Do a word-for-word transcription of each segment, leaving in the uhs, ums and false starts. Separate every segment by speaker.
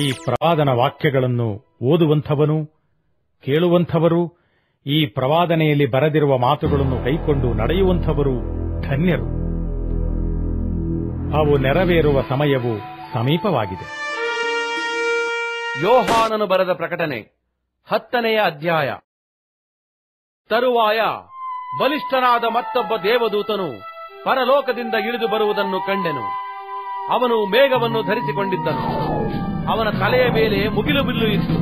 Speaker 1: ಪ್ರವಾದನ ವಾಕ್ಯಗಳನ್ನು ಓದುವಂಥವನು, ಕೇಳುವಂಥವರು, ಈ ಪ್ರವಾದನೆಯಲ್ಲಿ ಬರೆದಿರುವ ಮಾತುಗಳನ್ನು ಕೈಕೊಂಡು ನಡೆಯುವಂಥವರು ಧನ್ಯರು. ಅವು ನೆರವೇರುವ ಸಮಯವು ಸಮೀಪವಾಗಿದೆ.
Speaker 2: ಯೋಹಾನನು ಬರೆದ ಪ್ರಕಟಣೆ ಹತ್ತನೆಯ ಅಧ್ಯಾಯ. ತರುವಾಯ ಬಲಿಷ್ಠನಾದ ಮತ್ತೊಬ್ಬ ದೇವದೂತನು ಪರಲೋಕದಿಂದ ಇಳಿದು ಬರುವುದನ್ನು ಕಂಡೆನು. ಅವನು ಮೇಘವನ್ನು ಧರಿಸಿಕೊಂಡಿದ್ದನು. ಅವನ ತಲೆಯ ಮೇಲೆ ಮುಗಿಲು ಬಿಲ್ಲು ಇತ್ತು.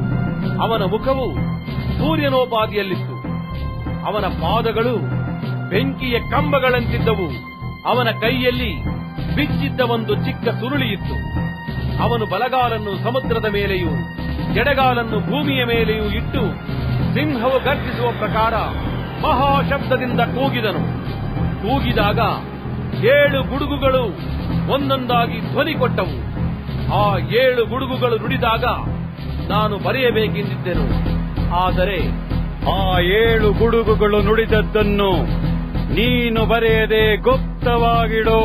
Speaker 2: ಅವನ ಮುಖವು ಸೂರ್ಯನೋಪಾದಿಯಲ್ಲಿತ್ತು. ಅವನ ಪಾದಗಳು ಬೆಂಕಿಯ ಕಂಬಗಳಂತಿದ್ದವು. ಅವನ ಕೈಯಲ್ಲಿ ಬಿಚ್ಚಿದ್ದ ಒಂದು ಚಿಕ್ಕ ಸುರುಳಿಯಿತ್ತು. ಅವನು ಬಲಗಾಲನ್ನು ಸಮುದ್ರದ ಮೇಲೆಯೂ ಎಡಗಾಲನ್ನು ಭೂಮಿಯ ಮೇಲೆಯೂ ಇಟ್ಟು ಸಿಂಹವು ಗರ್ಜಿಸುವ ಪ್ರಕಾರ ಮಹಾಶಬ್ದದಿಂದ ಕೂಗಿದನು. ಕೂಗಿದಾಗ ಏಳು ಗುಡುಗುಗಳು ಒಂದೊಂದಾಗಿ ಧ್ವನಿ ಕೊಟ್ಟವು. ಆ ಏಳು ಗುಡುಗುಗಳು ನುಡಿದಾಗ ನಾನು ಬರೆಯಬೇಕೆಂದಿದ್ದೆನು. ಆದರೆ
Speaker 3: ಆ ಏಳು ಗುಡುಗುಗಳು ನುಡಿದದ್ದನ್ನು ನೀನು ಬರೆಯದೆ ಗುಪ್ತವಾಗಿಡೋ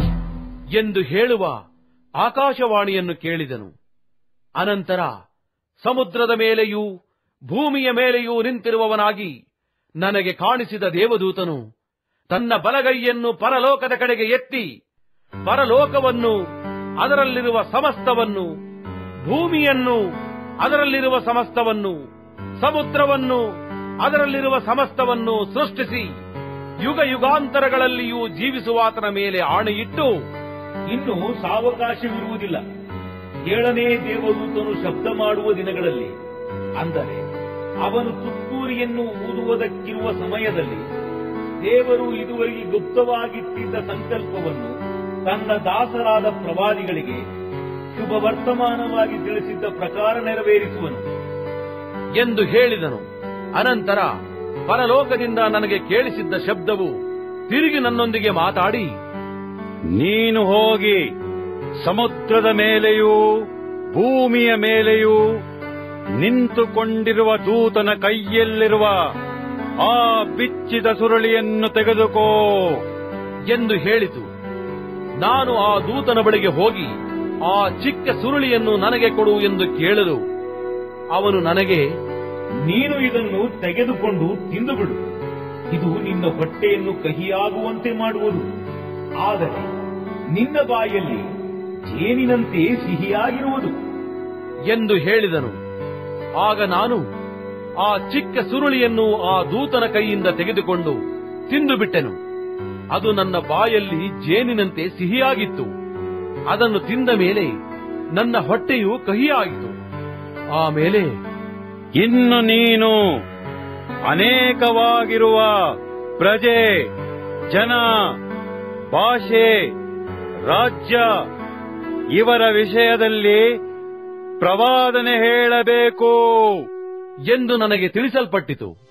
Speaker 2: ಎಂದು ಹೇಳುವ ಆಕಾಶವಾಣಿಯನ್ನು ಕೇಳಿದನು. ಅನಂತರ ಸಮುದ್ರದ ಮೇಲೆಯೂ ಭೂಮಿಯ ಮೇಲೆಯೂ ನಿಂತಿರುವವನಾಗಿ ನನಗೆ ಕಾಣಿಸಿದ ದೇವದೂತನು ತನ್ನ ಬಲಗೈಯನ್ನು ಪರಲೋಕದ ಕಡೆಗೆ ಎತ್ತಿ ಪರಲೋಕವನ್ನು, ಅದರಲ್ಲಿರುವ ಸಮಸ್ತವನ್ನು, ಭೂಮಿಯನ್ನು, ಅದರಲ್ಲಿರುವ ಸಮಸ್ತವನ್ನು, ಸಮುದ್ರವನ್ನು, ಅದರಲ್ಲಿರುವ ಸಮಸ್ತವನ್ನು ಸೃಷ್ಟಿಸಿ ಯುಗ ಯುಗಾಂತರಗಳಲ್ಲಿಯೂ ಜೀವಿಸುವಾತನ ಮೇಲೆ ಆಣೆಯಿಟ್ಟು,
Speaker 4: ಇನ್ನು ಸಾವಕಾಶವಿರುವುದಿಲ್ಲ. ಏಳನೇ ದೇವದೂತನು ಶಬ್ದ ಮಾಡುವ ದಿನಗಳಲ್ಲಿ, ಅಂದರೆ ಅವನು ತುತ್ತೂರಿಯನ್ನು ಊದುವುದಕ್ಕಿರುವ ಸಮಯದಲ್ಲಿ, ದೇವರು ಇದುವರೆಗೆ ಗುಪ್ತವಾಗಿಟ್ಟಿದ್ದ ಸಂಕಲ್ಪವನ್ನು ತನ್ನ ದಾಸರಾದ ಪ್ರವಾದಿಗಳಿಗೆ ಶುಭ ವರ್ತಮಾನವಾಗಿ ತಿಳಿಸಿದ್ದ ಪ್ರಕಾರ ನೆರವೇರಿಸುವನು
Speaker 2: ಎಂದು ಹೇಳಿದನು. ಅನಂತರ ಪರಲೋಕದಿಂದ ನನಗೆ ಕೇಳಿಸಿದ್ದ ಶಬ್ದವು ತಿರುಗಿ ನನ್ನೊಂದಿಗೆ ಮಾತಾಡಿ,
Speaker 3: ನೀನು ಹೋಗಿ ಸಮುದ್ರದ ಮೇಲೆಯೂ ಭೂಮಿಯ ಮೇಲೆಯೂ ನಿಂತುಕೊಂಡಿರುವ ದೂತನ ಕೈಯಲ್ಲಿರುವ ಆ ಬಿಚ್ಚಿದ ಸುರುಳಿಯನ್ನು ತೆಗೆದುಕೋ
Speaker 2: ಎಂದು ಹೇಳಿತು. ನಾನು ಆ ದೂತನ ಬಳಿಗೆ ಹೋಗಿ ಆ ಚಿಕ್ಕ ಸುರುಳಿಯನ್ನು ನನಗೆ ಕೊಡು ಎಂದು ಕೇಳಲು, ಅವನು ನನಗೆ,
Speaker 4: ನೀನು ಇದನ್ನು ತೆಗೆದುಕೊಂಡು ತಿಂದುಬಿಡು. ಇದು ನಿನ್ನ ಹೊಟ್ಟೆಯನ್ನು ಕಹಿಯಾಗುವಂತೆ ಮಾಡುವುದು. ಆದರೆ ನಿನ್ನ ಬಾಯಲ್ಲಿ ಜೇನಿನಂತೆ ಸಿಹಿಯಾಗಿರುವುದು
Speaker 2: ಎಂದು ಹೇಳಿದನು. ಆಗ ನಾನು ಆ ಚಿಕ್ಕ ಸುರುಳಿಯನ್ನು ಆ ದೂತನ ಕೈಯಿಂದ ತೆಗೆದುಕೊಂಡು ತಿಂದು ಬಿಟ್ಟೆನು. ಅದು ನನ್ನ ಬಾಯಲ್ಲಿ ಜೇನಿನಂತೆ ಸಿಹಿಯಾಗಿತ್ತು. ಅದನ್ನು ತಿಂದ ಮೇಲೆ ನನ್ನ ಹೊಟ್ಟೆಯು ಕಹಿಯಾಯಿತು. ಆಮೇಲೆ,
Speaker 3: ಇನ್ನು ನೀನು ಅನೇಕವಾಗಿರುವ ಪ್ರಜೆ, ಜನ, ಭಾಷೆ, ರಾಜ್ಯ ಇವರ ವಿಷಯದಲ್ಲಿ ಪ್ರವಾದನೆ ಹೇಳಬೇಕು
Speaker 2: ಎಂದು ನನಗೆ ತಿಳಿಸಲ್ಪಟ್ಟಿತು.